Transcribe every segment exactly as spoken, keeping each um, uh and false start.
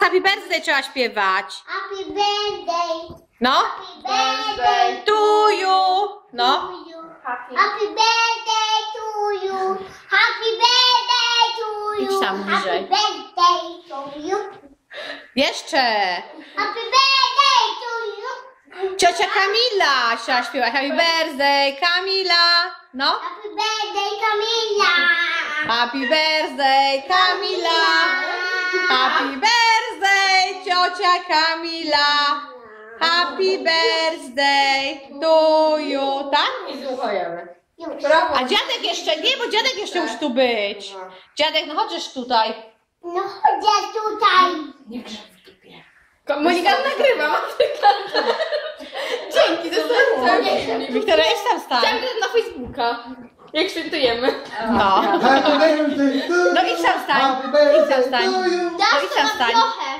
Happy birthday trzeba śpiewać. Happy birthday. No. Happy birthday To you. No. to you. Happy birthday to you. Happy birthday to you. Idź tam bliżej. Happy birthday to you. Jeszcze. Happy birthday to you. Ciocia Kamila trzeba śpiewać. Happy birthday, Kamila. No. Happy birthday Kamila. Happy birthday, Kamila. Happy birthday, ciocia Kamila. Happy birthday to you. Tak? I słuchajemy. Już. Brawo. A dziadek jeszcze nie, bo dziadek jeszcze musi tu być. Dziadek, no chodźesz tutaj. No chodź tutaj. Nie grzew w dupie. Monika nagrywa. Dzięki, dostałem cały filmik. Wiktoria, idź tam stań. Chciałam grać na Facebooka. Jak świętujemy. No. Happy birthday to you. No idź tam stań. Happy Idź tam birthday stań. to you. No idź tam stań.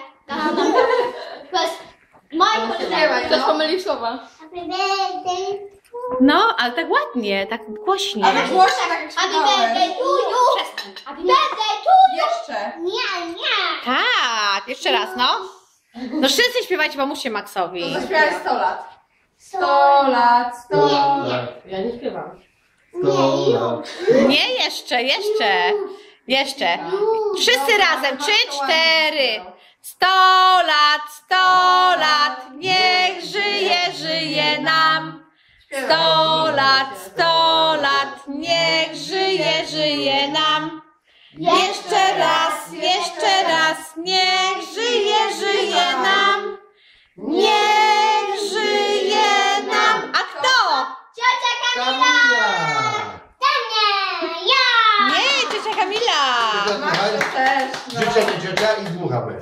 Nie, ktoś pomylił słowa. Happy birthday. No, ale tak ładnie, tak głośnie. Ale głośno tak jak Happy śpiewałem. birthday to you. Happy birthday to you. Jeszcze. Nie, nie. Tak, jeszcze raz, no. No wszyscy śpiewajcie, pomóżcie Maxowi. Zaśpiewaj sto lat. sto lat, sto lat. Ja nie śpiewam. Nie, już. Nie, jeszcze, jeszcze. Jeszcze. Wszyscy razem, trzy, cztery. Sto lat, sto lat, niech żyje, żyje nam. Sto lat, sto lat, niech żyje, żyje nam. Jeszcze raz, jeszcze raz, niech żyje, żyje nam. Niech żyje nam. A kto? Ciocia Kamila. Kamila. To nie, ja. Nie, ciocia Kamila. Max też. No. Życzę ci ciocia i dmuchamy.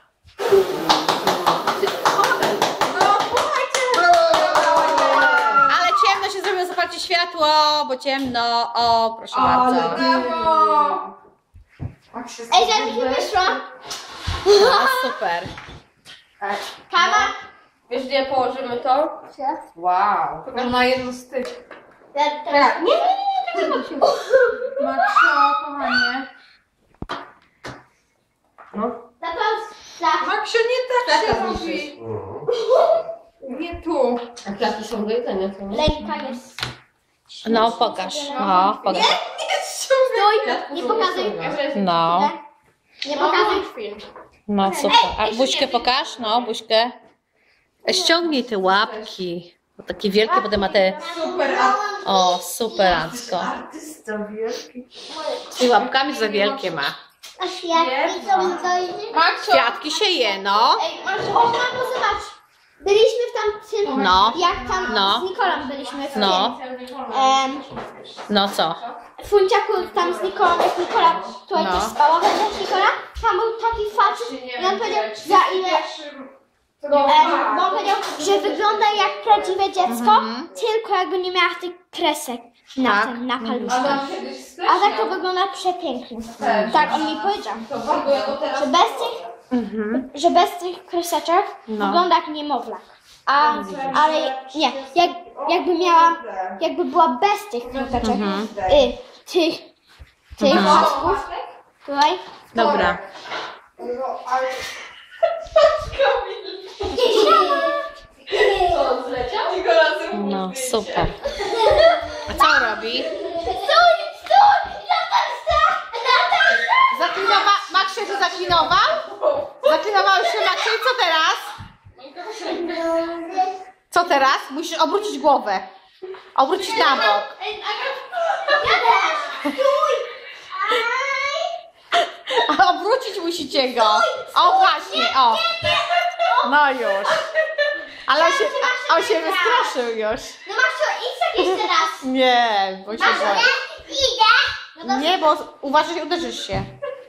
No, słuchajcie. Ale ciemno się zrobiło, zapalcie światło, bo ciemno. O, proszę Ale bardzo. brawo. Ej, że mi się wyszło. No, super. Kawa. Wiesz, gdzie położymy to? Wow. To na jedno z tych. Tak. Nie, nie, nie, nie, nie, nie. Maksio, kochanie. No. Maksio, nie tak się robi. Nie tu. A klapki są do jedzenia, co nie? Lejka jest. No, pokaż. No, pokaż. Stój. Nie pokazuj. No, Nie pokazuj. film. no super. A buźkę pokaż? No, buźkę. Ściągnij te łapki. Bo takie wielkie, potem ma te... Super, a O, superancko. artysta wielki. Z tymi łapkami za wielkie ma. A światki są dojrzy. Maksio. Kwiatki się je, no. Ej, o mamo, zobacz. Byliśmy w tamtym, No. jak tam No. z Nikolą byliśmy w No. tym. Em, No co? w Funciaku tam z Nikolą, jak Nikola tutaj No. też spała, chociaż Nikola, tam był taki facet i on powiedział, za ile, em, bo on powiedział, że wygląda jak prawdziwe dziecko, tylko jakby nie miała tych kresek na Tak. tym, na A paluszkach. tam kiedyś A tak to wygląda przepięknie. Tak, on mi powiedział, To bardzo ja go teraz... że bez tych, że bez tych kreseczek No. wygląda jak niemowlak. A, ale nie, jak, jakby miała, jakby była bez tych kreseczek, y, tych, tych pasków, tutaj. Dobra. No, ale... Co, on zleciał? Nikola zrobił No, zdjęcie. super. A co on robi? Stój, stój, Natasza, Natasza! Zaklinowa... Max się tu zaklinował? Zaklinował się Max, i co teraz? Co teraz? Musisz obrócić głowę. Obrócić na bok. Ja też! Stój! A obrócić musicie go. O właśnie, o. No już. Ale on się, a- on się wystraszył już. No Maksio, idź tak jeszcze raz. Nie, bo się Maksio, boi. idę. No to Nie, bo uważaj, że uderzysz się.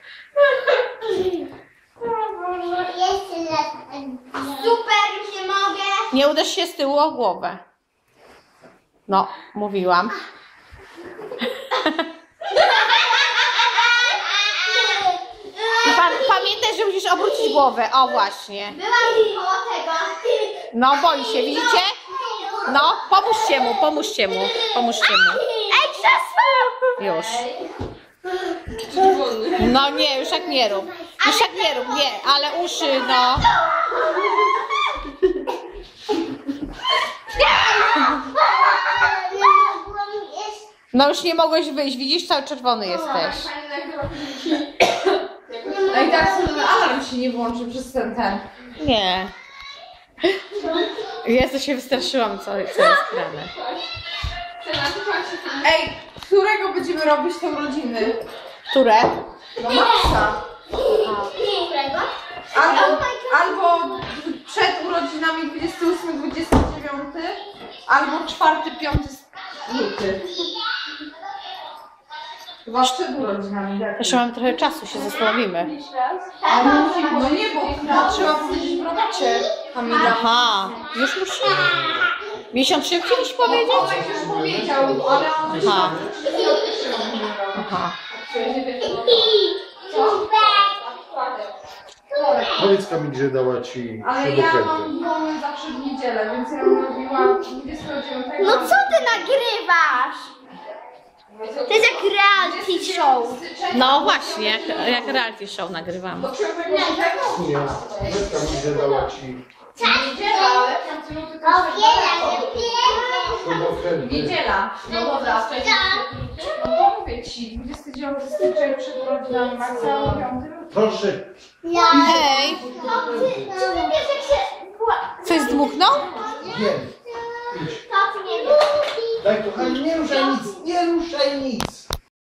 jeszcze raz. Super, już nie mogę. Nie uderz się z tyłu o głowę. No, mówiłam. I pa pamiętaj, że musisz obrócić głowę. O, właśnie. Byłam koło tego. No, boi się, widzicie? No, pomóżcie mu, pomóżcie mu, pomóżcie mu. Ej, krzesło! Już. No nie, już tak nie rób. Już tak nie rób, nie, ale uszy, no. No już nie mogłeś wyjść, widzisz, cały czerwony jesteś. A i tak sobie alarm się nie włączy przez ten ten. Nie. Jezu, się wystraszyłam, co, co jest grane. Ej, którego będziemy robić te urodziny? Które? No Maxa. Albo, albo przed urodzinami dwudziesty ósmy, dwudziesty dziewiąty, albo czwarty, piąty luty. Chyba przed urodzinami, tak? Jeszcze mam trochę czasu, się zastanowimy. No nie, bo no, trzeba powiedzieć w robocie, Kamila. Aha, już musimy. Miesiąc się chcieliś powiedzieć? Olek już powiedział, ale on już Aha. Aha. Aha. Powiedz Kamil, że dała ci Ale ja śrubokręty. mam wolny zawsze w niedzielę, więc ja bym robiła dwudziestego dziewiątego. No co ty nagrywasz? To jest jak reality show. No właśnie, jak, jak reality show nagrywamy. Do czwartego lutego? Nie, powiedz Kamil, że dała ci Niedziela, ale piąty luty to już tak śrubokręty. Niedziela. No dobra, to jest... No to mówię ci, dwudziesty dziewiąty styczeń przed urodzinami Maxa, piąty luty. Proszę. Hej, coś zdmuchnął? Wiem. Idź. Daj kochani, nie ruszaj nic, nie ruszaj nic.